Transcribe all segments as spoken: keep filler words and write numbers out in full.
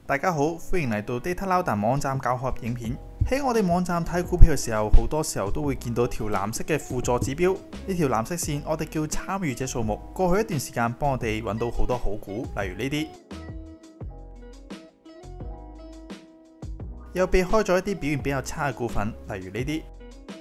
大家好，歡迎嚟到 Data Louder 網站教學影片。喺我哋網站睇股票嘅時候，好多時候都會見到條藍色嘅輔助指標。呢條藍色線我哋叫參與者數目。過去一段時間幫我哋揾到好多好股，例如呢啲，又避開咗一啲表現比較差嘅股份，例如呢啲。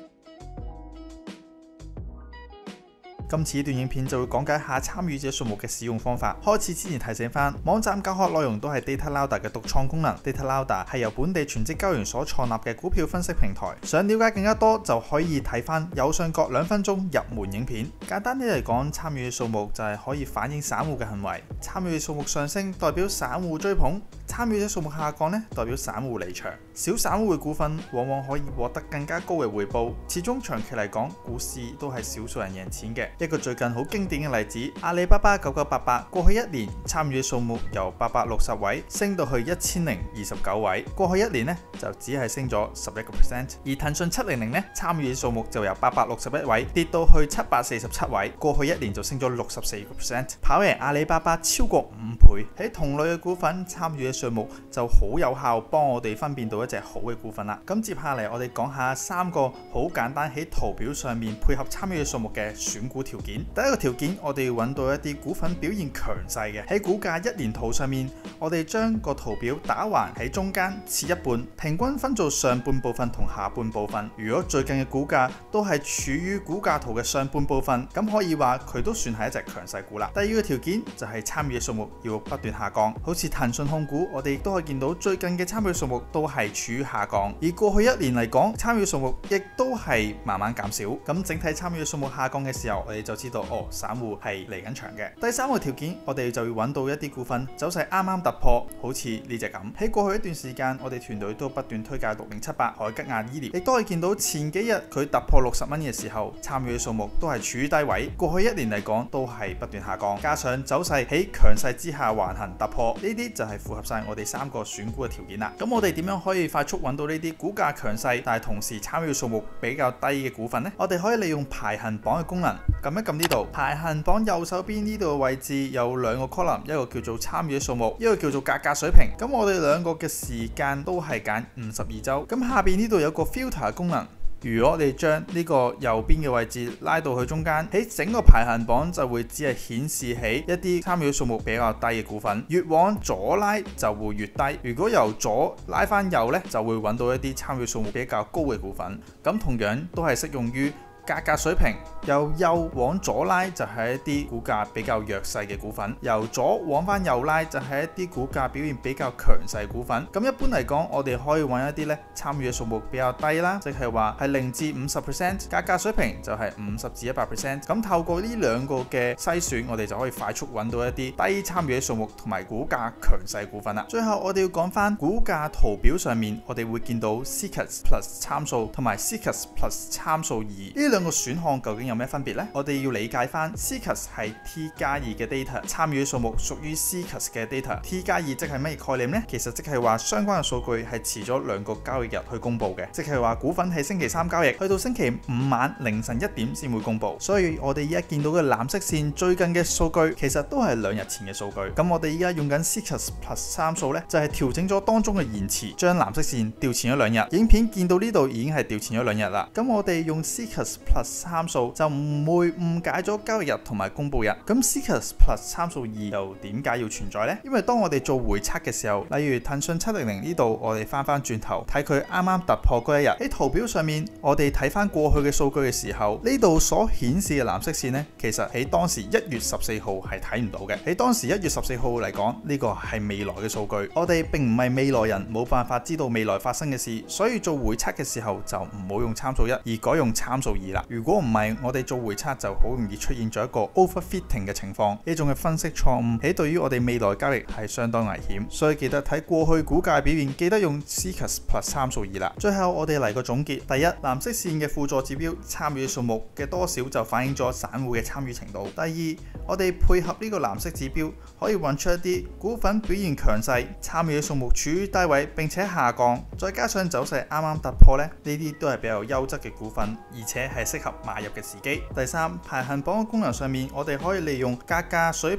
今次呢段影片就會講解下參與者數目嘅使用方法。開始之前提醒翻，網站教學內容都係 Data Louder 嘅獨創功能。Data Louder 係由本地全職交易員所創立嘅股票分析平台。想了解更加多，就可以睇翻右上角兩分鐘入門影片。簡單啲嚟講，參與嘅數目就係可以反映散戶嘅行為。參與嘅數目上升代表散戶追捧，參與者數目下降呢代表散戶離場。小散戶嘅股份往往可以獲得更加高嘅回報。始終長期嚟講，股市都係少數人贏錢嘅。一個最近好經典嘅例子，阿里巴巴九九八八過去一年參與數目由八百六十位升到去一千零二十九位，過去一年呢就只係升咗十一個 percent。而騰訊七零零呢參與數目就由八百六十一位跌到去七百四十七位，過去一年就升咗六十四個 percent， 跑贏阿里巴巴超過五倍。喺同類嘅股份參與嘅數目就好有效幫我哋分辨到一隻好嘅股份啦。咁接下嚟我哋講下三個好簡單喺圖表上面配合參與數目嘅選股條件。第一個條件，我哋要揾到一啲股份表現強勢嘅。喺股價一年圖上面，我哋將個圖表打橫喺中間切一半，平均分做上半部分同下半部分。如果最近嘅股價都係處於股價圖嘅上半部分，咁可以話佢都算係一隻強勢股啦。第二個條件就係參與嘅數目要不斷下降，好似騰訊控股，我哋亦都可以見到最近嘅參與數目都係處於下降。而過去一年嚟講，參與數目亦都係慢慢減少。咁整體參與數目下降嘅時候，我哋就知道哦，散戶係離緊場嘅。第三個條件，我哋就要揾到一啲股份走勢啱啱突破，好似呢隻咁。喺過去一段時間，我哋團隊都不斷推介六零七八海吉亞醫療，亦都可以見到前幾日佢突破六十蚊嘅時候，參與嘅數目都係處於低位。過去一年嚟講，都係不斷下降，加上走勢喺強勢之下橫行突破，呢啲就係符合晒我哋三個選股嘅條件啦。咁我哋點樣可以快速揾到呢啲股價強勢，但係同時參與數目比較低嘅股份呢？我哋可以利用排行榜嘅功能，撳一撳呢度，排行榜右手邊呢度嘅位置有兩個 column， 一個叫做參與數目，一個叫做價格水平。咁我哋兩個嘅時間都係揀五十二周。咁下邊呢度有個 filter 功能，如果我哋將呢個右邊嘅位置拉到去中間，喺整個排行榜就會只係顯示起一啲參與數目比較低嘅股份，越往左拉就會越低。如果由左拉翻右呢，就會揾到一啲參與數目比較高嘅股份。咁同樣都係適用於價格水平，由右往左拉就係一啲股價比較弱勢嘅股份，由左往翻右拉就係一啲股價表現比較強勢股份。咁一般嚟講，我哋可以揾一啲咧參與嘅數目比較低啦，即係話係零至五十 percent， 價格水平就係五十至一百 percent。咁透過呢兩個嘅篩選，我哋就可以快速揾到一啲低參與嘅數目同埋股價強勢股份啦。最後我哋要講翻股價圖表上面，我哋會見到 C C A S Plus 參數同埋 C C A S Plus 參數二呢兩個選項究竟有咩分別呢？我哋要理解翻 C C A S 係 T 加二嘅 data， 參與數目屬於 C C A S 嘅 data。T 加二即係咩概念呢？其實即係話相關嘅數據係遲咗兩個交易日去公布嘅，即係話股份喺星期三交易，去到星期五晚凌晨一點先會公布。所以我哋依家見到嘅藍色線最近嘅數據，其實都係兩日前嘅數據。咁我哋依家用緊 C C A S Plus 參數呢，就係調整咗當中嘅延遲，將藍色線調前咗兩日。影片見到呢度已經係調前咗兩日啦。咁我哋用 C C A S Plus 參數就唔會誤解咗交易日同埋公布日。咁 C C A S Plus 參數二又點解要存在呢？因為當我哋做回測嘅時候，例如騰訊七零零呢度，我哋翻翻轉頭睇佢啱啱突破嗰一日，喺圖表上面我哋睇翻過去嘅數據嘅時候，呢度所顯示嘅藍色線呢，其實喺當時一月十四號係睇唔到嘅。喺當時一月十四號嚟講，呢個係未來嘅數據，我哋並唔係未來人，冇辦法知道未來發生嘅事，所以做回測嘅時候就唔好用參數一，而改用參數二啦。如果唔係，我哋做回測就好容易出現咗一個 overfitting 嘅情況，呢種嘅分析錯誤喺對於我哋未來交易係相當危險，所以記得睇過去股價表現，記得用 C C A S Plus 參數二啦。最後我哋嚟個總結：第一，藍色線嘅輔助指標參與數目嘅多少就反映咗散戶嘅參與程度；第二，我哋配合呢個藍色指標，可以揾出一啲股份表現強勢、參與嘅數目處於低位並且下降，再加上走勢啱啱突破呢，呢啲都係比較優質嘅股份，而且係適合買入嘅時機。第三，排行榜嘅功能上面，我哋可以利用價格水平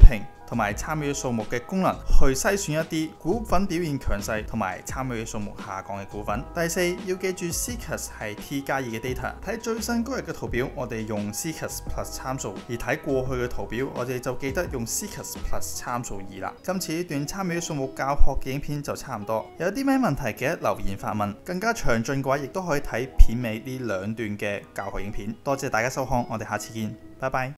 同埋參與數目嘅功能，去篩選一啲股份表現強勢同埋參與數目下降嘅股份。第四，要記住 C C A S 係 T 加二嘅 data， 睇最新嗰日嘅圖表，我哋用 C C A S Plus 參數；而睇過去嘅圖表，我哋就記得用 C C A S Plus 參數二啦。今次呢段參與數目教學嘅影片就差唔多，有啲咩問題記得留言發問，更加詳盡嘅話，亦都可以睇片尾呢兩段嘅教學影片。多謝大家收看，我哋下次見，拜拜。